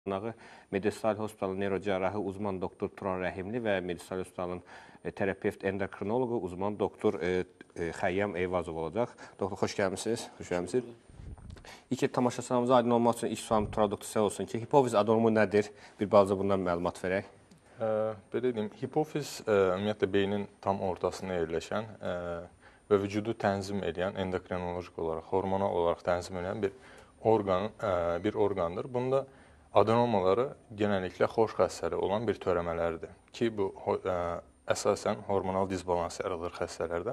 Qonağı Medisal Hospitalın neyrocərrahi uzman doktor Turan Rəhimli və Medisal Hospitalın terapevt endokrinoloqu uzman doktor Xəyyam Eyvazov olacaq. Doktor, xoş gəlmişsiniz. Xoş gəlmişsiniz. İlk tamaşaçılarımıza aydın olmaq üçün ilk sualım Turan doktor sizə olsun ki, hipofiz adenomu nədir? Bir balaca bundan məlumat verək. Belə deyim, hipofiz ümumiyyətlə beynin tam ortasında yerləşən və vücudu tənzim edən, endokrinolojik olaraq, hormonal olaraq tənzim edən bir orqandır. Bunda adenomaları genəlliklə xoş xəstəli olan bir törəmələrdir ki, bu əsasən hormonal disbalans yaradır xəstələrdə.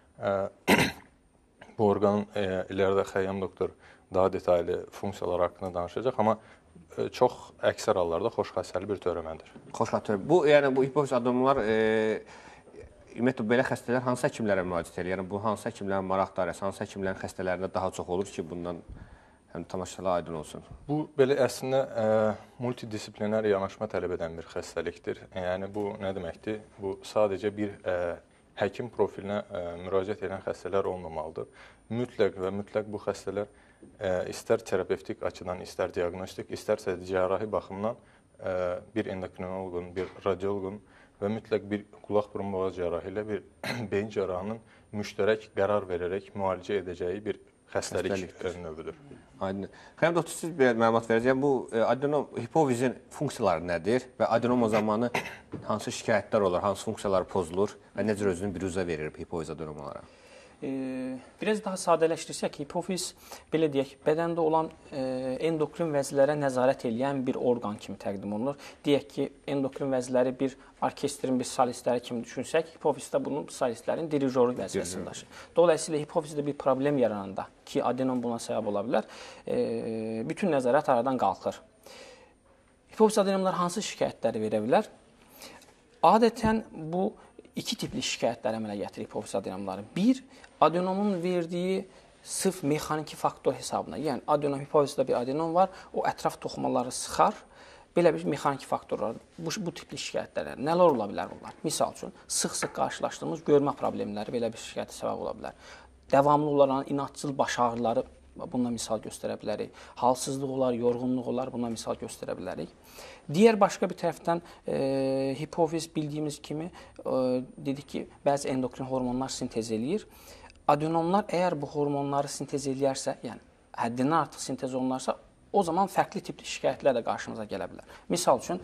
Bu orqanın ilərdə Xəyyam doktor daha detallı funksiyalar haqqında danışacaq, amma çox əksər hallarda xoş xəstəli bir törəmədir. Xoş xəstəli. Bu, yəni bu hipofiz adenomalar ümumiyyətlə belə xəstələr hansı həkimlərə müraciət edir? Yəni bu hansı həkimlərin maraq dairəsi, hansı həkimlərin xəstələrində daha çox olur ki, bundan həm tamaşaçılara aydın olsun? Bu belə əslində multidisipliner yanaşma tələb edən bir xəstəlikdir. Yəni bu nə deməkdir? Bu sadəcə bir həkim profilinə müraciət edən xəstələr olmamalıdır. Mütləq və mütləq bu xəstələr istər terapevtik açıdan, istər diaqnostik, istərsə cərrahi baxımdan bir endokrinoloqun, bir radioloqun və mütləq bir qulaq burun boğaz cərrahı ilə bir beyin cərrahının müştərək qərar verərək müalicə edəcəyi bir xəstəlik növüdür. Aydın. Xəyyam doktor, siz bir məlumat verəcək. Bu hipofizin funksiyaları nədir və adenoma zamanı hansı şikayətlər olur, hansı funksiyalar pozulur və necə özünü biruzə verir hipofiz adenomalara? Biraz daha sadələşdirsək, hipofiz, belə deyək, bədəndə olan endokrin vəzlərə nəzarət edən bir orqan kimi təqdim olunur. Deyək ki, endokrin vəzləri bir orkestrin bir solistləri kimi düşünsək, hipofiz də bunun solistlərin dirijoru vəzifəsini daşıyır. Dolayısıyla hipofizdə bir problem yarananda ki, adenom buna səbəb ola bilər, bütün nəzarət aradan qalxır. Hipofiz adenomlar hansı şikayətləri verə bilər? Adətən bu iki tipli şikayətlər əmələ gətirir hipofiz adenomları. Bir, adenomun verdiyi sırf mexaniki faktor hesabına, yəni adenom, hipofizdə bir adenom var, o ətraf toxumaları sıxar, belə bir mexaniki faktorlar, bu tipli şikayətlər, nələr ola bilər bunlar? Misal üçün, sıx-sıx qarşılaşdığımız görmə problemləri belə bir şikayətə səbəb ola bilər. Davamlı olaraq inatçıl baş ağrıları, bundan misal göstərə bilərik. Halsızlıq olar, yorğunluq olar, bundan misal göstərə bilərik. Digər başqa bir tərəfdən hipofiz bildiyimiz kimi dedik ki, bəzi endokrin hormonlar sintez eləyir. Adenomlar əgər bu hormonları sintez eləyərsə, yəni həddindən artıq sintez olunarsa, o zaman fərqli tipli şikayətlər də qarşımıza gələ bilər. Misal üçün,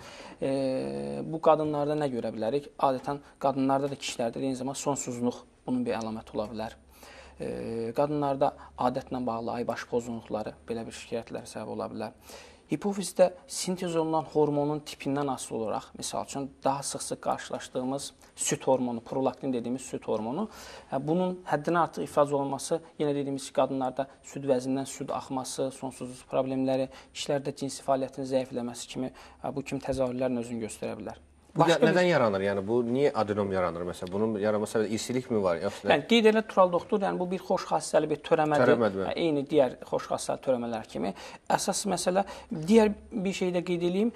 bu qadınlarda nə görə bilərik? Adətən qadınlarda da, kişilərdə də eyni zamanda sonsuzluq bunun bir əlaməti ola bilər. Qadınlarda adətlə bağlı aybaş pozğunluqları belə bir şikayətlərə səbəb ola bilər. Hipofizdə sintez olunan hormonun tipindən asılı olaraq, misal üçün, daha sıx-sıx qarşılaşdığımız süd hormonu, prolaktin dediyimiz süd hormonu, bunun həddindən artıq ifraz olunması, yenə dediyimiz qadınlarda süd vəzindən süd axması, sonsuzluq problemləri, kişilərdə cinsi fəaliyyətin zəifləməsi kimi bu kimi təzahürlərlə özünü göstərə bilər. Bu nədən yaranır? Yəni bu niyə adenom yaranır məsələn? Bunun yaranma səbəbi irsilik mi var? Yəni qeyd edilir Tural doktor, yəni bu bir xoş xassəli bir törəmədir. Eyni digər xoş xassəli törəmələr kimi. Əsas məsələ digər bir şey də qeyd edeyim.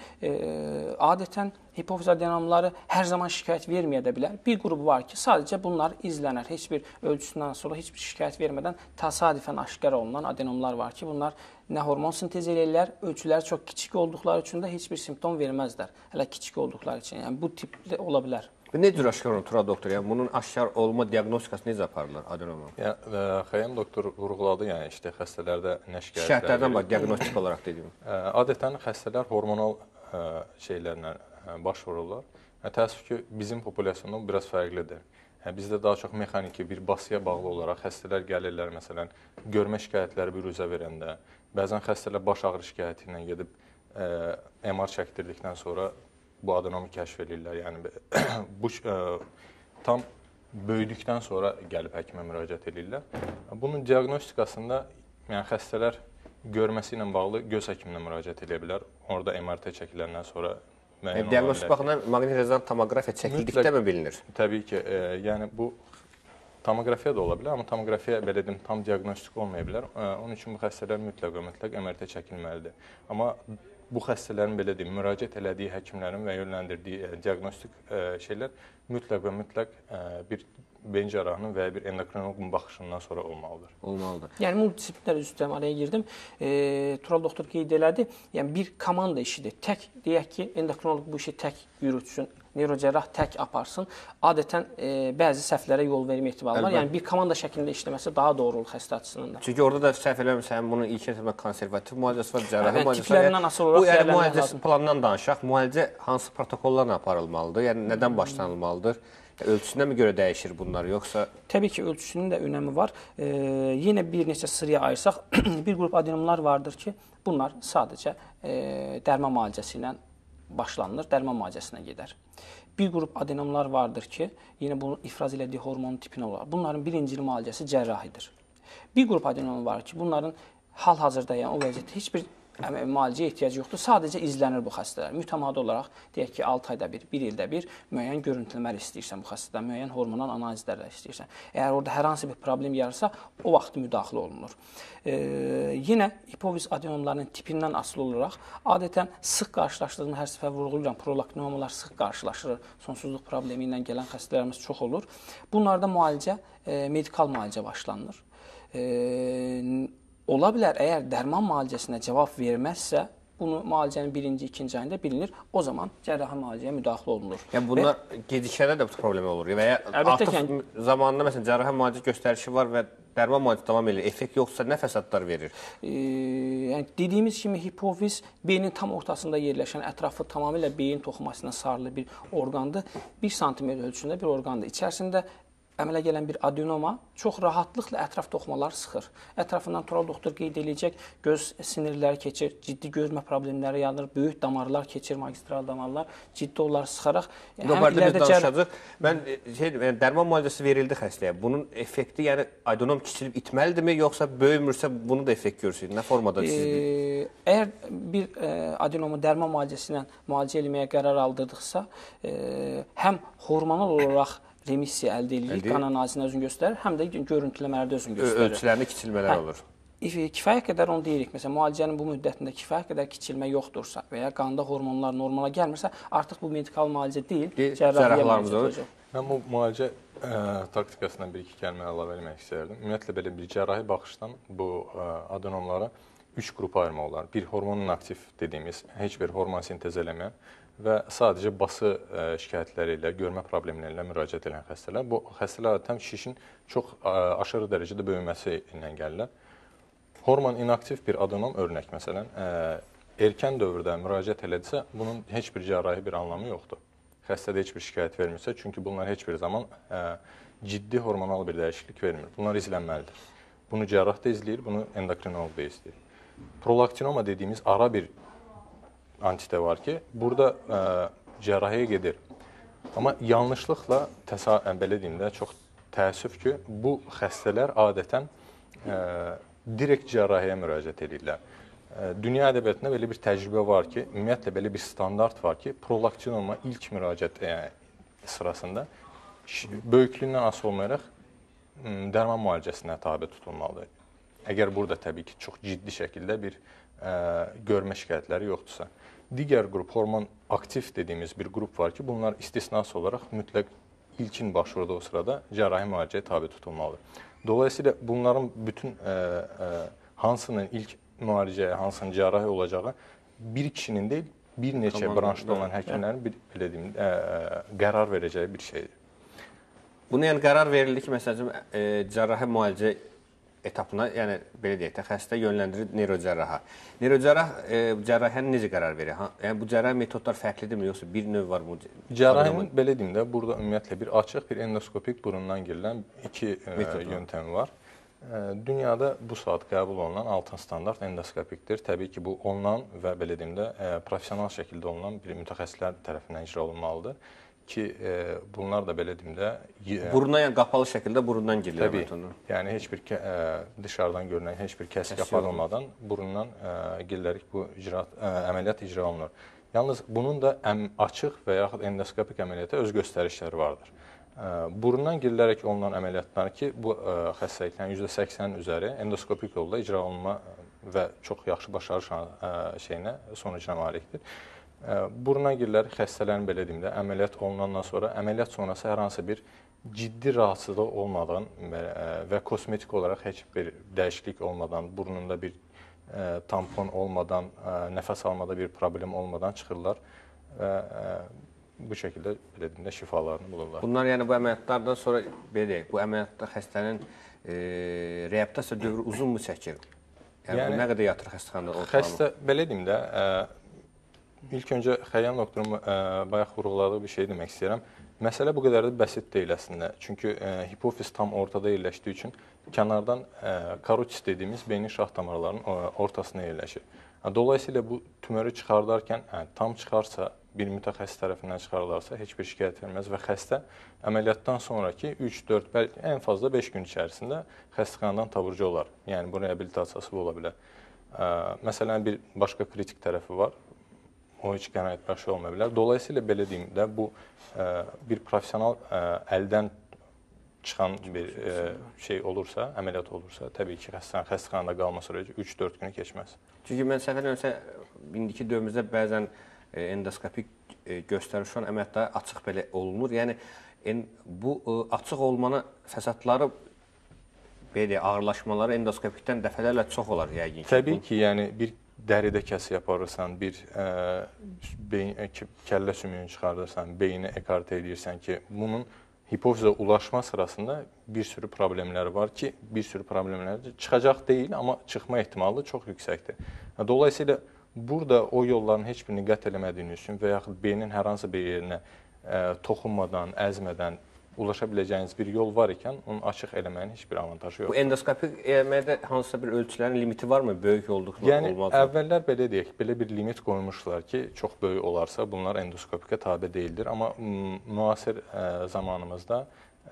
Adətən hipofiz adenomları hər zaman şikayət verməyə də bilər. Bir qrup var ki, sadəcə bunlar izlənər. Heç bir ölçüsündən sonra heç bir şikayət vermədən təsadüfən aşkar olunan adenomlar var ki, bunlar nə hormon sintez edirlər, ölçüləri çox kiçik olduqları üçün də heç bir simptom verməzlər. Hələ kiçik olduqları üçün. Yəni bu tipli ola bilər. Nə cür aşkar olunur Tural doktor? Yəni bunun aşkar olma diaqnostikası necə aparılır adenoma? Xəyyam doktor vurğuladı, yəni işte xəstələrdə nə şikayətlərdən var, diaqnostik olaraq dediyim. Adətən xəstələr hormonal şeylərlə baş vururlar. Təəssüf ki, bizim populyasiyonda bu biraz fərqlidir. Bizdə daha çox mexaniki bir basıya bağlı olaraq xəstələr gəlirlər, məsələn, görmə şikayətləri büruzə verəndə, bəzən xəstələr baş ağrı şikayəti ilə gedib MR çəkdirdikdən sonra bu adenomu kəşf edirlər. Yəni bu tam böyüdükdən sonra gəlib həkimə müraciət edirlər. Bunun diaqnostikasında yəni xəstələr görməsi ilə bağlı göz həkiminə müraciət edə bilər. Orada MRT çəkiləndən sonra diaqnostik baxımdan maqnit rezonans tomoqrafiya çəkildikdə mi bilinir? Təbii ki, yəni bu tomoqrafiya da ola bilər, amma tomoqrafiya belə deyim tam diaqnostik olmaya bilər. Onun üçün bu xəstələr mütləq MRT çəkilməlidir. Amma bu xəstələrin belə deyim, müraciət elədiyi həkimlərin və yönləndirdiyi diaqnostik şeylər mütləq və mütləq bir beyin cərrahının və ya bir endokrinoloqun baxışından sonra olmalıdır. Olmalıdır. Yəni multidisipliner üzrə araya girdim. Tural doktor qeyd elədi. Yəni bir komanda işidir. Tək deyək ki, endokrinoloq bu işi tək yürütsün, neyrocərrah tək aparsın. Adətən bəzi səhvlərə yol vermə ehtimalı var. Yəni bir komanda şəklində işləməsi daha doğru olur xəstə açısından da. Çünki orada da səhv eləmirsən, bunun ilk etmə konservativ müalicəsi var, cərrahi müalicəsi var. Tiplərindən asılı olaraq bu yəni müalicəsi planından danışaq. Müalicə hansı protokollarla aparılmalıdır? Yəni nədən başlanılmalıdır? Ölçüsünə mi görə dəyişir bunlar, yoxsa? Təbii ki, ölçüsünün də önəmi var. Yenə bir neçə sıraya ayırsaq, bir qrup adenomlar vardır ki, bunlar sadəcə dərman müalicəsi ilə başlanılır, dərman müalicəsinə gedər. Bir qrup adenomlar vardır ki, yenə bunun ifraz elədiyi hormonun tipinə olar. Bunların birincil müalicəsi cərrahidir. Bir qrup adenom var ki, bunların hal-hazırda, yəni o vəziyyətdə heç bir müalicəyə ehtiyacı yoxdur. Sadəcə izlənir bu xəstələr. Mütəmadi olaraq deyək ki, 6 ayda bir, 1 ildə bir müəyyən görüntüləmələr istəyirsən bu xəstədən, müəyyən hormonal analizlərlə istəyirsən. Əgər orada hər hansı bir problem yaransa, o vaxt müdaxilə olunur. Yenə hipofiz adenomlarının tipindən asılı olaraq adətən sıx qarşılaşdığımız, hər səfər vurğulayıram, prolaktinomalar sıx qarşılaşır. Sonsuzluq problemi ilə gələn xəstələrimiz çox olur. Bunlarda müalicə, medikal müalicə başlanılır. Ola bilər, əgər dərman müalicəsinə cavab verməzsə, bunu müalicənin birinci, ikinci ayında bilinir. O zaman cərrahi müalicəyə müdaxilə olunur. Yəni bunlar gecikədə də problem olur və ya artıq zamanında məsələn cərrahi müalicə göstərişi var və dərman müalicə davam edir. Effekt yoxsa nə fəsadlar verir? Yəni dediyimiz kimi hipofiz beynin tam ortasında yerləşən, ətrafı tamamilə beyin toxumasına sarılı bir orqandır. 1 sm ölçüsündə bir orqandır. İçərisində əmələ gələn bir adenoma çox rahatlıqla ətraf toxumaları sıxır. Ətrafından Tural doktor qeyd edəcək, göz sinirləri keçir, ciddi görmə problemləri yaranır, böyük damarlar keçir, magistral damarlar ciddi onları sıxaraq ilərdə danışacağıq. Mən dərman müalicəsi verildi xəstəyə. Bunun effekti, yəni adenom kiçilib itməlidirmi, yoxsa böyümürsə bunu da effekt görürsün? Nə formada çizilir? Əgər bir adenomu dərman müalicəsi ilə müalicə etməyə qərar aldırdıqsa, həm hormonal olaraq remissiya əldə edilir, qan analizinə özünü göstərir, həm də görüntüləmələrdə özünü göstərir. Ölçülərində kiçilmələr olur. Kifayət qədər onu deyirik. Məsələn, müalicənin bu müddətində kifayət qədər kiçilmə yoxdursa və ya qanda hormonlar normala gəlmirsə, artıq bu medikal müalicə deyil, cərrahiyyə müalicə olacaq. Mən bu müalicə taktikasından bir-iki kəlmə əlavə etmək istəyərdim. Ümumiyyətlə belə bir cərrahi baxışdan bu adenomlara 3 qrupa ayırmaq olar. Bir, hormonun aktiv dediyimiz, heç bir hormon sintez eləməyən və sadəcə bası şikayətləri ilə, görmə problemləri ilə müraciət edən xəstələr. Bu xəstələr adətən şişin çox aşırı dərəcədə böyüməsi ilə gəlirlər. Hormon inaktiv bir adenom, örnək məsələn, erkən dövrdə müraciət elədisə, bunun heç bir cərrahi bir anlamı yoxdur. Xəstədə heç bir şikayət vermirsə, çünki bunlar heç bir zaman ciddi hormonal bir dəyişiklik vermir. Bunlar izlənməlidir. Bunu cərrah da izləyir, bunu endokrinoloq da izləyir. Prolaktinoma dediyimiz ara bir antidə var ki, burada cərrahiyə gedir. Amma yanlışlıqla, belə deyim də, çox təəssüf ki, bu xəstələr adətən direkt cərrahiyə müraciət edirlər. Dünya ədəbiyyatında belə bir təcrübə var ki, ümumiyyətlə belə bir standart var ki, prolaktinoma ilk müraciət sırasında böyüklüyündən asılı olmayaraq dərman müalicəsinə tabe tutulmalıdır. Əgər burada təbii ki, çox ciddi şəkildə bir görmə şikayətləri yoxdursa. Digər qrup, hormon aktiv dediyimiz bir qrup var ki, bunlar istisnası olaraq mütləq ilkin başvurduğu sırada cərrahi müalicəyə tabe tutulmalıdır. Dolayısıyla bunların bütün hansının ilk müalicəyə, hansının cərrahi olacağı bir kişinin deyil, bir neçə branşda olan həkimlərin belə deyim, qərar verəcəyi bir şeydir. Bunu yəni qərar verildi ki, məsələn, cərrahi müalicə etapına, yəni belə deyək də, xəstə yönləndirir neyrocərraha. Neyrocərrah cərrahiyyəni necə qərar verir? Yəni bu cərrahi metodlar fərqlidirmi, yoxsa bir növ var bu? Cərrahinin belə deyim də, burada ümumiyyətlə bir açıq, bir endoskopik burundan girilən 2 yöntəmi var. Dünyada bu saat qəbul olunan altın standart endoskopikdir. Təbii ki, bu olunan və belə deyim də, professional şəkildə olunan bir mütəxəssislər tərəfindən icra olunmalıdır. Ki, bunlar da belə deyim də... Buruna, yəni qapalı şəkildə burundan girilir. Təbii, yəni heç bir dışarıdan görünən, heç bir kəsik aparılmadan burundan girilərək bu əməliyyat icra olunur. Yalnız bunun da açıq və yaxud endoskopik əməliyyata öz göstərişləri vardır. Burundan girilərək olunan əməliyyatlar ki, bu xəstəliklərin %80-in üzəri endoskopik yolla icra olunma və çox yaxşı başarış sonucuna malikdir. Buruna girilər xəstələrin belə deyim də əməliyyat olunandan sonra əməliyyat sonrası hər hansı bir ciddi rahatsızlıq olmadan və kosmetik olaraq heç bir dəyişiklik olmadan, burnunda bir tampon olmadan, nəfəs almada bir problem olmadan çıxırlar və bu şəkildə belə deyim də şifalarını bulurlar. Bunlar yəni bu əməliyyatlardan sonra belə deyək, bu əməliyyatda xəstənin reabilitasiya dövrü uzunmu çəkir? Yəni bu nə qədər yatır xəstəxanada? Xəstə belə deyim də ilk öncə Xəyyam doktorun bayaq vurğuladığı bir şey demək istəyirəm. Məsələ bu qədər də bəsit deyil əslində. Çünki hipofiz tam ortada yerləşdiyi üçün kənardan karotis dediyimiz beynin şah damarlarının ortasına yerləşir. Dolayısıyla bu tümörü çıxardarkən tam çıxarsa, bir mütəxəssis tərəfindən çıxarılarsa heç bir şikayət verməz və xəstə əməliyyatdan sonraki 3-4, bəlkə ən fazla 5 gün içərisində xəstəxanadan taburcu olar. Yəni bu reabilitasiyası ola bilər. Məsələn, bir başqa kritik tərəfi var. O heç qənaətbəxş olmaya bilər. Dolayısıyla belə deyim də bu bir professional əldən çıxan bir şey olursa, əməliyyat olursa, təbii ki, xəstəxanada qalma sürəci 3-4 günü keçməz. Çünki mən səhv eləmirəmsə, indiki dövrümüzdə bəzən endoskopik göstəriş olan əməliyyatlar açıq belə olunur. Yəni bu açıq olmanın fəsadları, belə ağırlaşmaları endoskopikdən dəfələrlə çox olar yəqin ki. Təbii ki, yəni bir dəridə kəsi yaparırsan, bir kəllə sümüyünü çıxardırsan, beyni ekart edirsən ki, bunun hipofizə ulaşma sırasında bir sürü problemləri var ki, bir sürü problemlər çıxacaq deyil, amma çıxma ehtimalı çox yüksəkdir. Dolayısıyla burada o yolların heç birini qət eləmədiyiniz üçün və yaxud beynin hər hansı bir yerinə toxunmadan, əzmədən ulaşa biləcəyiniz bir yol var ikən, onu açıq eləməyin heç bir avantajı yoxdur. Bu endoskopik eləməkdə hansısa bir ölçülərin limiti varmı? Böyük olduqda yəni, olmaz mı? Yəni, əvvəllər belə deyək, belə bir limit qoymuşlar ki, çox böyük olarsa bunlar endoskopikə tabe deyildir. Amma müasir zamanımızda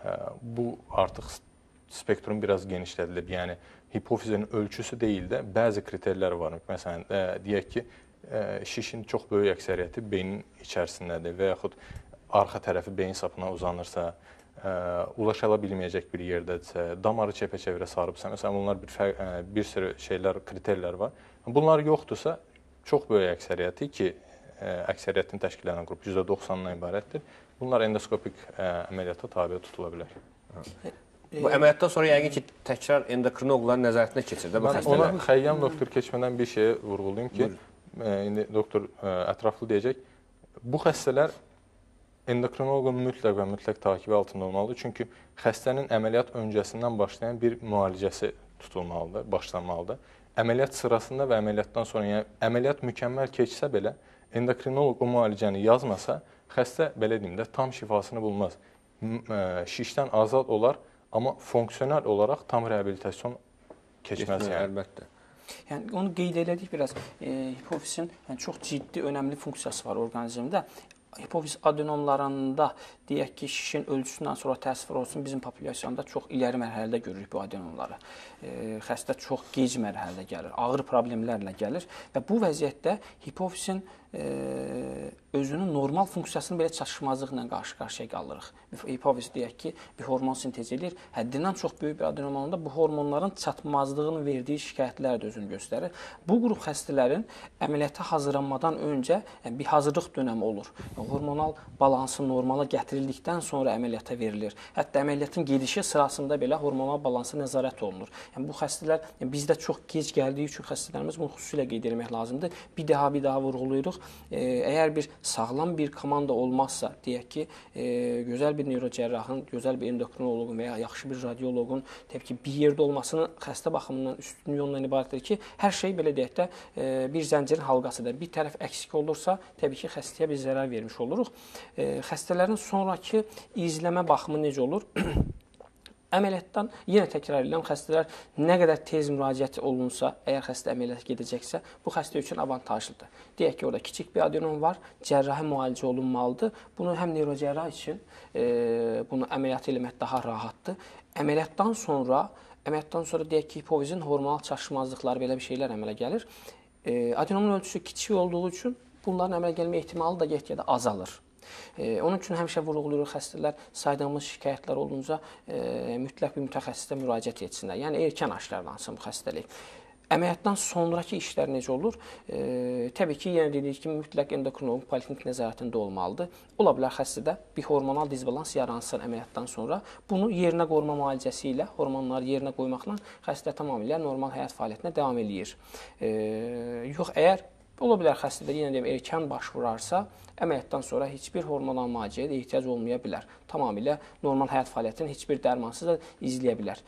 bu artıq spektrum biraz genişlədilib. Yəni, hipofizin ölçüsü deyil də, bəzi kriterlər var. Məsələn, deyək ki, şişin çox böyük əksəriyyəti beynin içərisindədir və yaxud arxa tərəfi beyin sapına uzanırsa, ulaşa bilməyəcək bir yerdədirsə, damarı çəpə-çevrə sarıbsa, məsələn, bunlar bir sürü şeylər, kriterlər var. Bunlar yoxdursa, çox böyük əksəriyyəti ki, əksəriyyətin təşkil edən qrup %90-dan ibarətdir. Bunlar endoskopik əməliyyata tabe tutula bilər. Bu əməliyyatdan sonra yəqin ki, təkrar endokrinoloqların nəzarətinə keçir də bu xəstələr. Ona Xəyyam doktor keçmədən bir şeyə vurğulayım ki, indi doktor ətraflı deyəcək. Bu xəstələr endokrinoloqun mütləq və mütləq takibi altında olmalıdır. Çünki xəstənin əməliyyat öncəsindən başlayan bir müalicəsi tutulmalıdır, başlanmalıdır. Əməliyyat sırasında və əməliyyatdan sonra, yəni əməliyyat mükəmməl keçsə belə, endokrinoloq o müalicəni yazmasa, xəstə belə deyim də tam şifasını bulmaz. Şişdən azad olar, amma fonksiyonel olaraq tam reabilitasyon keçməz. Əlbəttə. Yəni onu qeyd elədik biraz. Hipofizin çox ciddi, önəmli funksiyası var orqanizmdə. Hipofiz adenomlarında deyək ki, şişin ölçüsündən sonra təsvir olsun, bizim populyasiyonda çox iləri mərhələdə görürük bu adenomları. Xəstə çox gec mərhələdə gəlir, ağır problemlərlə gəlir və bu vəziyyətdə hipofizin özünün normal funksiyasının belə çatışmazlıqla qarşı-qarşıya qalırıq. Hipofiz deyək ki, bir hormon sintez edir. Həddindən çox böyük bir adenom olanda bu hormonların çatmazlığının verdiyi şikayətlər də özünü göstərir. Bu qrup xəstələrin əməliyyata hazırlanmadan öncə bir hazırlıq dönəmi olur. Hormonal balansı normala gətirildikdən sonra əməliyyata verilir. Hətta əməliyyatın gedişi sırasında belə hormonal balansa nəzarət olunur. Yəni bu xəstələr bizdə çox gec gəldiyi üçün xəstələrimiz bunu xüsusilə qeyd etmək lazımdır. Bir daha vurğulayırıq. Əgər bir sağlam bir komanda olmazsa, deyək ki, gözəl bir neyrocərrahın, gözəl bir endokrinoloqun və ya yaxşı bir radioloqun təbii ki, bir yerdə olmasının xəstə baxımından üstünlüyü ondan ibarətdir ki, hər şey belə deyək də bir zəncirin halqasıdır. Bir tərəf əksik olursa, təbii ki, xəstəyə bir zərər vermiş oluruq. Xəstələrin sonraki izləmə baxımı necə olur? Əməliyyatdan yenə təkrar edirəm, xəstələr nə qədər tez müraciət olunsa, əgər xəstə əməliyyata gedəcəksə, bu xəstə üçün avantajlıdır. Deyək ki, orada kiçik bir adenom var, cərrahi müalicə olunmalıdır. Bunu həm neyrocərrah üçün bunu əməliyyat eləmək daha rahatdır. Əməliyyatdan sonra deyək ki, hipofizin hormonal çatışmazlıqları belə bir şeylər əmələ gəlir. Adenomun ölçüsü kiçik olduğu üçün bunların əmələ gəlmə ehtimalı da get-gedə azalır. Onun üçün həmişə vurğulayırıq, xəstələr saydığımız şikayətlər olunca mütləq bir mütəxəssisə müraciət etsinlər. Yəni erkən aşkarlansın bu xəstəlik. Əməliyyatdan sonrakı işlər necə olur? Təbii ki, yenə dedik ki, mütləq endokrinoloq poliklinik nəzarətində olmalıdır. Ola bilər xəstədə bir hormonal dizbalans yaransın əməliyyatdan sonra. Bunu yerinə qoyma müalicəsi ilə, hormonları yerinə qoymaqla xəstə tamamilə normal həyat fəaliyyətinə davam eləyir. Yox, əgər ola bilər xəstədə yenə deyim erkən baş vurarsa, əməliyyatdan sonra heç bir hormonal müalicəyə də ehtiyac olmaya bilər. Tamamilə normal həyat fəaliyyətini heç bir dərmansız da izləyə bilər.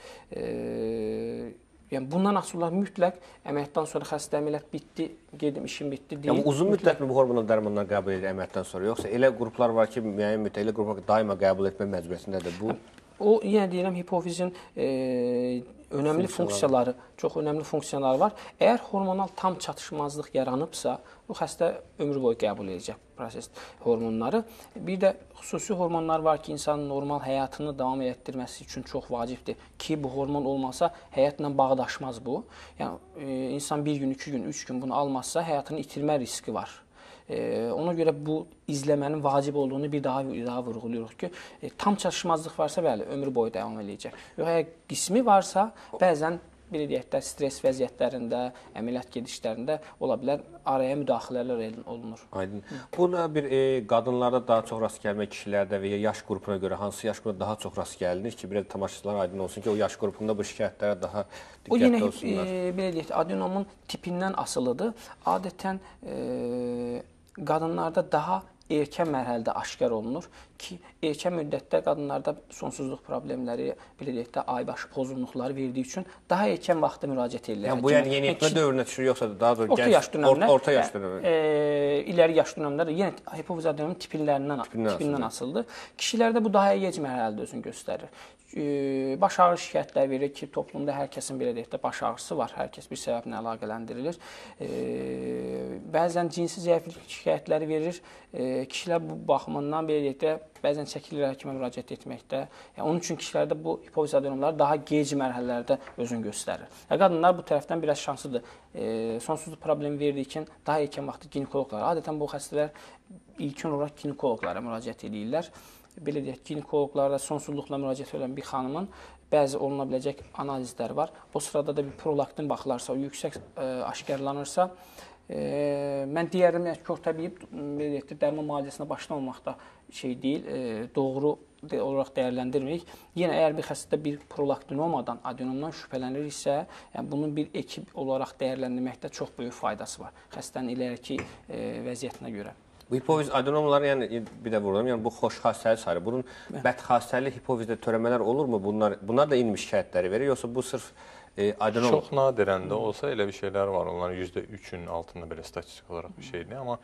Yəni bundan asılı olaraq mütləq əməliyyatdan sonra xəstə əməliyyat bitdi, gedim işim bitdi deyil. Yəni uzun müddətmi bu hormonal dərmanlar qəbul edir əməliyyatdan sonra, yoxsa elə qruplar var ki, müəyyən müddət elə qruplar daima qəbul etmə məcburiyyətindədir bu? O yenə deyirəm hipofizin önəmli funksiyaları, çox önəmli funksiyaları var. Əgər hormonal tam çatışmazlıq yaranıbsa, bu xəstə ömrü boyu qəbul edəcək proses hormonları. Bir də xüsusi hormonlar var ki, insanın normal həyatını davam etdirməsi üçün çox vacibdir ki, bu hormon olmasa həyatla bağdaşmaz bu. Yəni insan bir gün, 2 gün, 3 gün bunu almazsa həyatını itirmə riski var. Ona görə bu izləmənin vacib olduğunu bir daha vurğuluyoruz ki, tam çatışmazlıq varsa, bəli, ömrü boyu davam edəcək. Yox, əgər qismi varsa, bəzən belə deyək də stres vəziyyətlərində, əməliyyat gedişlərində ola bilər araya müdaxilələr olunur. Aydın. Buna bir qadınlarda daha çox rast gəlmə, kişilərdə və ya yaş qrupuna görə hansı yaş qrupuna daha çox rast gəlinir ki, biraz tamaşaçılar aydın olsun ki, o yaş qrupunda bu şikayətlərə daha diqqətli olsunlar. O yenə belə deyək, adenomun tipindən asılıdır. Adətən qadınlarda daha erkən mərhələdə aşkar olunur ki, erkən müddətdə qadınlarda sonsuzluq problemləri, belə deyək də, aybaşı pozğunluqları verdiyi üçün daha erkən vaxtda müraciət edirlər. Yəni bu yəni yeniyetmə dövrünə düşür, yoxsa daha doğrusu orta yaş dönəmlər, orta yaş dönəmlər. İləri yaş dönəmlər yenə hipofiz adenomun tipindən asılıdır. Kişilərdə bu daha gec mərhələdə özünü göstərir. Baş ağrı şikayətləri verir ki, toplumda hər kəsin belə deyək də baş ağrısı var. Hər kəs bir səbəblə əlaqələndirilir. Bəzən cinsi zəiflik şikayətləri verir. Kişilər bu baxımından belə deyək də bəzən çəkilir həkimə müraciət etməkdə. Yəni onun üçün kişilərdə bu hipofiz adenomlar daha gec mərhələlərdə özünü göstərir. Qadınlar bu tərəfdən biraz şanslıdır. Sonsuzluq problemi verdiyi üçün daha erkən vaxtda ginekoloqlar, adətən bu xəstələr ilkin olaraq ginekoloqlara müraciət edirlər. Belə deyək, ginekoloqlarda sonsuzluqla müraciət edən bir xanımın bəzi oluna biləcək analizlər var. O sırada da bir prolaktin baxılarsa, o yüksək aşkarlanırsa, mən deyərdim, yəni kör təbii belə deyək, dərman müalicəsinə başlamamaq da şey deyil, doğru olaraq dəyərləndirmirik. Yenə əgər bir xəstədə bir prolaktinoma adenomdan şübhələnirsə, yəni bunun bir ekib olaraq dəyərləndirməkdə çox böyük faydası var xəstənin iləriki vəziyyətinə görə. Bu hipofiz adenomları, yəni bir də vururam, yəni bu xoş xassəli sayılır. Bunun bədxassəli hipofizdə törəmələr olurmu? Bunlar da eyni şikayətləri verir, yoxsa bu sırf adenom? Çox nadirəndə olsa elə bir şeylər var. Onların %3-ün altında belə statistik olaraq bir şeydir, amma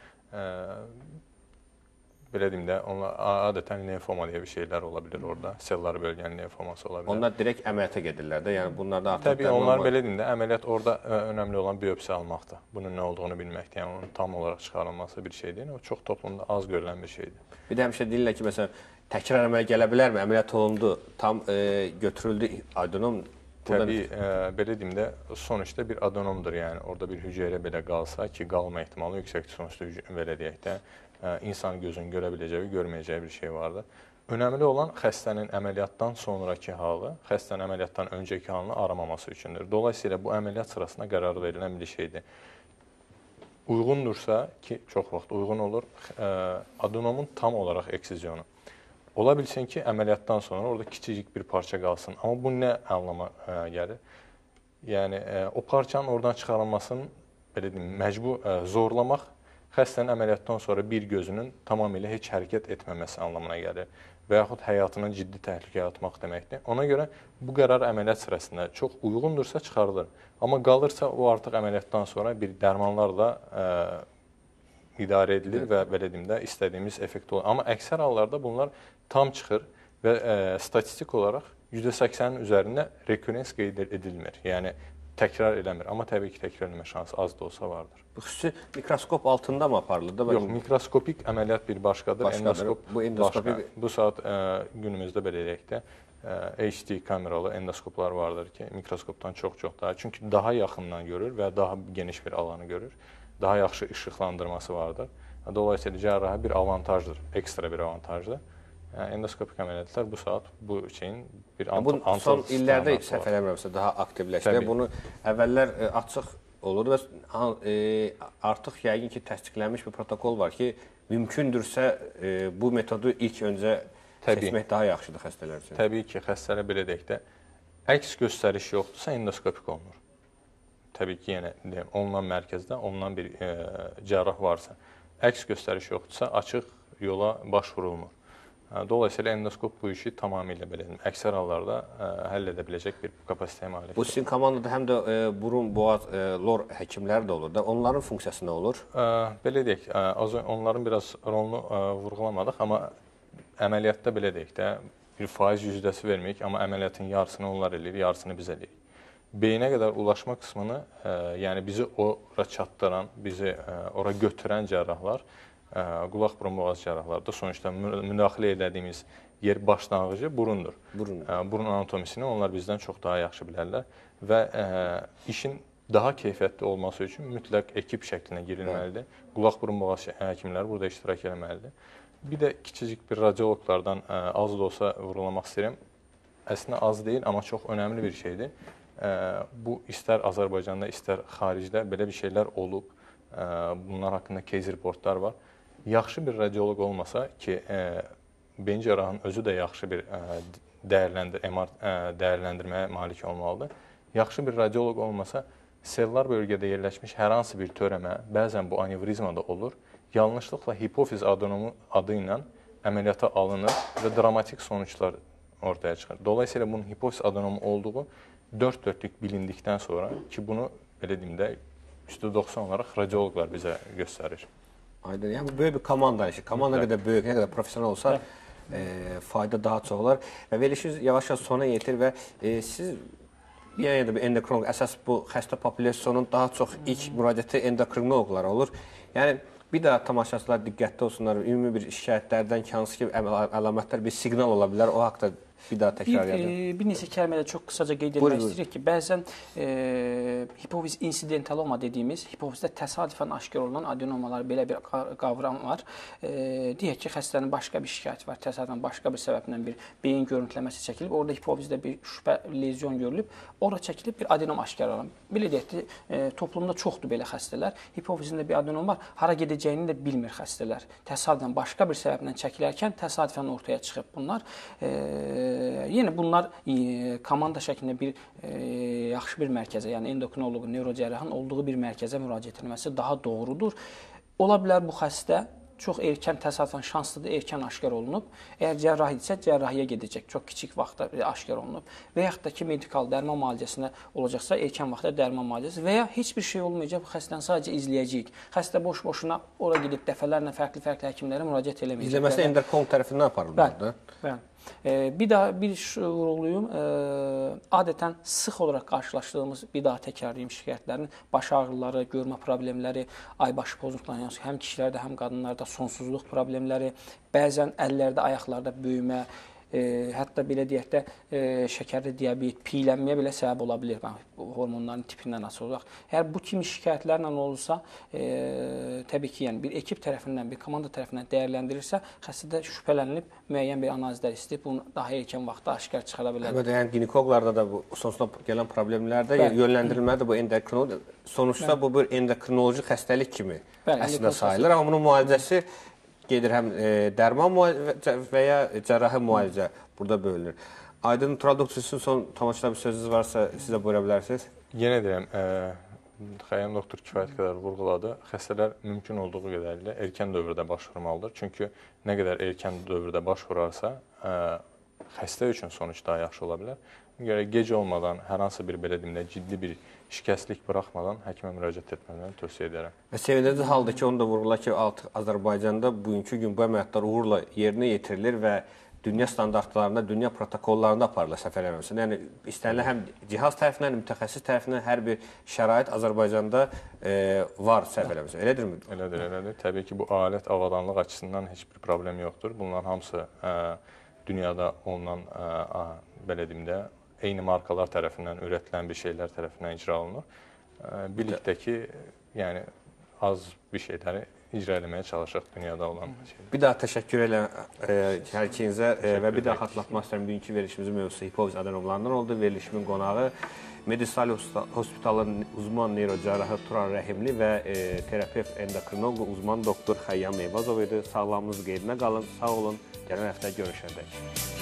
belə deyim də, onlar adətən lenfoma deyə bir şeylər ola bilir orada. Sellar bölgənin lenfoması ola bilər. Onlar direkt əməliyyata gedirlər də, yəni bunlarda artıq təbii onlar belə deyim də, əməliyyat orada önəmli olan biyopsi almaqdır. Bunun nə olduğunu bilməkdir. Yəni onun tam olaraq çıxarılması bir şey deyil. O çox toplumda az görülən bir şeydir. Bir də həmişə deyirlər ki, məsələn, təkrar əməliyyat gələ bilərmi? Əməliyyat olundu, tam götürüldü adenom. Təbii, belə deyim də, sonuçta bir adenomdur. Yəni orada bir hüceyrə belə qalsa ki, qalma ehtimalı yüksəkdir. Sonuçta belə deyək də, insan gözünün görə biləcəyi, görməyəcəyi bir şey vardır. Önəmli olan xəstənin əməliyyatdan sonraki halı, xəstənin əməliyyatdan öncəki halını aramaması üçündür. Dolayısıyla bu əməliyyat sırasında qərar verilən bir şeydir. Uyğundursa ki, çox vaxt uyğun olur, adenomun tam olaraq eksizyonu. Ola bilsin ki, əməliyyatdan sonra orada kiçicik bir parça qalsın. Amma bu nə anlama gəlir? Yəni, o parçanın oradan çıxarılmasını, belə deyim, məcbur zorlamaq xəstənin əməliyyatdan sonra bir gözünün tamamilə heç hərəkət etməməsi anlamına gəlir və yaxud həyatına ciddi təhlükəyə atmaq deməkdir. Ona görə bu qərar əməliyyat sırasında çox uyğundursa çıxarılır. Amma qalırsa o artıq əməliyyatdan sonra bir dərmanlarla idarə edilir və belə deyim də istədiyimiz effekt olur. Amma əksər hallarda bunlar tam çıxır və statistik olaraq %80-in üzərində rekurrens qeyd edilmir. Yəni təkrar eləmir. Amma təbii ki, təkrar eləmə şansı az da olsa vardır. Bu xüsusi mikroskop altında mı aparılır? Yox, mikroskopik əməliyyat bir başqadır. Endoskop bu endoskopik başqa. Bu saat günümüzdə belə deyək də HD kameralı endoskoplar vardır ki, mikroskopdan çox-çox daha. Çünki daha yaxından görür və daha geniş bir alanı görür. Daha yaxşı işıqlandırması vardır. Dolayısıyla cərrahi bir avantajdır, ekstra bir avantajdır. endoskopik əməliyyatlar bu saat bu şeyin bir Bu son illərdə səhv eləmirəmsə daha aktivləşdi. Bunu əvvəllər açıq olur və artıq yəqin ki, təsdiqlənmiş bir protokol var ki, mümkündürsə bu metodu ilk öncə seçmək daha yaxşıdır xəstələr üçün. Təbii ki, xəstələr belə deyək də, əks göstəriş yoxdursa endoskopik olunur. Təbii ki, yenə deyim, olunan mərkəzdə, olunan bir cərrah varsa, əks göstəriş yoxdursa, açıq yola başvurulmur. Dolayısıyla endoskop bu işi tamamilə belə deyim, əksər hallarda həll edə biləcək bir kapasitəyə malikdir. Bu sizin komandada həm də burun, boğaz, lor həkimləri də olur da, onların funksiyası nə olur? Belə deyək, onların biraz rolunu vurğulamadıq, amma əməliyyatda belə deyək də, bir faiz yüzdəsi verməyik, amma əməliyyatın yarısını onlar eləyir, yarısını biz eləyirik. Beyinə qədər ulaşma qismını, yəni bizi ora çatdıran, bizi ora götürən cərrahlar, qulaq burun boğaz cərrahlardır. Sonuçta müdaxilə edədiyimiz yer başlanğıcı burundur. Burun anatomisini onlar bizdən çox daha yaxşı bilərlər və işin daha keyfiyyətli olması üçün mütləq ekip şəklinə girilməlidir. Qulaq burun boğaz həkimləri burada iştirak etməlidir. Bir də kiçicik bir radioloqlardan az da olsa vurğulamaq istəyirəm. Əslində az deyil, amma çox önəmli bir şeydir. Bu istər Azərbaycanda, istər xaricdə belə bir şeylər olub. Bunlar haqqında case reportlar var. Yaxşı bir radioloq olmasa ki, beyin cərrahının özü də yaxşı bir dəyərləndirməyə malik olmalıdır. Yaxşı bir radioloq olmasa, sellar bölgədə yerləşmiş hər hansı bir törəmə, bəzən bu anevrizma da olur, yanlışlıqla hipofiz adenomu adı ilə əməliyyata alınır və dramatik sonuçlar ortaya çıxır. Dolayısıyla bunun hipofiz adenomu olduğu dörd-dörtlük bilindikdən sonra ki, bunu belə deyim də %90 olaraq radioloqlar bizə göstərir. Aydın. Yəni bu böyük bir komanda işi. Komanda qədər böyük, nə qədər professional olsa fayda daha çox olar. Və verilişiniz yavaş-yavaş sona yetir və siz yəni də bir endokrinoloq, əsas bu xəstə populyasiyonun daha çox ilk müraciəti endokrinoloqlara olur. Yəni bir daha tamaşaçılar diqqətli olsunlar. Ümumi bir şikayətlərdən hansı ki əlamətlər bir siqnal ola bilər. O haqqda bir daha təkrar edin. Bir neçə kəlmədə çox qısaca qeyd etmək istəyirik ki, bəzən hipofiz insidentaloma dediyimiz, hipofizdə təsadüfən aşkar olunan adenomalar belə bir qavram var. Deyək ki, xəstənin başqa bir şikayəti var, təsadüfən başqa bir səbəblə bir beyin görüntüləməsi çəkilib, orada hipofizdə bir şübhə lezyon görülüb, ora çəkilib bir adenom aşkar olunub. Belə deyək ki, toplumda çoxdur belə xəstələr. Hipofizində bir adenom var, hara gedəcəyini də bilmir xəstələr. Təsadüfən başqa bir səbəblə çəkilərkən təsadüfən ortaya çıxıb bunlar. Yenə bunlar komanda şəklində bir yaxşı bir mərkəzə, yəni endokrinoloqun, neurocərrahın olduğu bir mərkəzə müraciət etməsi daha doğrudur. Ola bilər bu xəstə çox erkən təsadüfən şanslıdır, erkən aşkar olunub. Əgər cərrah idisə, cərrahiyə gedəcək. Çox kiçik vaxtda aşkar olunub. Və yaxud da ki, medikal dərman müalicəsinə olacaqsa, erkən vaxtda dərman müalicəsi və ya heç bir şey olmayacaq, bu xəstəni sadəcə izləyəcəyik. Xəstə boş-boşuna ora gedib dəfələrlə fərqli-fərqli həkimlərə müraciət eləməyəcək. İzləməsi endokrinoloq tərəfindən aparılır da. Bəli. Bir daha bir vurğulayım. Adətən sıx olaraq qarşılaşdığımız, bir daha təkrarlayım, şikayətlərin baş ağrıları, görmə problemləri, aybaşı pozuntuları, həm kişilərdə, həm qadınlarda sonsuzluq problemləri, bəzən əllərdə, ayaqlarda böyümə, hətta belə deyək də şəkərli diabet, piylənməyə belə səbəb ola bilər hormonların tipindən asılı olaraq. Əgər bu kimi şikayətlərlə olursa, təbii ki, yəni bir ekip tərəfindən, bir komanda tərəfindən dəyərləndirilirsə, xəstədə şübhələnilib müəyyən bir analizlər istəyib, bunu daha erkən vaxtda aşkar çıxara bilər. Əlbəttə, yəni ginekoloqlarda da bu sonsuzda gələn problemlərdə yönləndirilməlidir bu endokrinoloq. Sonuçta bu bir endokrinoloji xəstəlik kimi əslində sayılır, amma bunun müalicəsi gedir həm dərman müalicə və ya cərrahi müalicə burada bölünür. Aydın Tural doktor, sizin son tamaşada bir sözünüz varsa sizə buyura bilərsiniz. Yenə deyirəm, Xəyyam doktor kifayət qədər vurğuladı. Xəstələr mümkün olduğu qədərlə erkən dövrdə başvurmalıdır. Çünki nə qədər erkən dövrdə başvurarsa, xəstə üçün sonuç daha yaxşı ola bilər. Görə gec olmadan, hər hansı bir belə deyim də ciddi bir şikəstlik buraxmadan həkimə müraciət etmələrini tövsiyə edərəm. Və sevindirici haldır ki, onu da vurğula ki, Azərbaycanda bugünkü gün bu əməliyyatlar uğurla yerinə yetirilir və dünya standartlarında, dünya protokollarında aparılır səfər eləməsi. Yəni istənilən həm cihaz tərəfindən, mütəxəssis tərəfindən hər bir şərait Azərbaycanda var səfər eləməsi. Elədirmi? Elədir. Təbii ki, bu alət avadanlıq açısından heç bir problem yoxdur. Bunların hamısı dünyada olunan belə deyim də eyni markalar tərəfindən ürədilən bir şeylər tərəfindən icra olunur. Birlikdə ki, yəni az bir şeyləri icra etməyə çalışaq dünyada olan şey. Bir daha təşəkkür edirəm hər ikinizə və bir daha xatırlatmaq istəyirəm bugünkü verilişimizin mövzusu hipofiz adenomatlarından oldu. Verilişimin qonağı Medisal Hospitalın uzman neyrocərrahı Turan Rəhimli və terapevt endokrinoloq uzman doktor Xəyyam Eyvazov idi. Sağlamlığınız qeydinə qalın, sağ olun. Gələn həftə görüşərdək.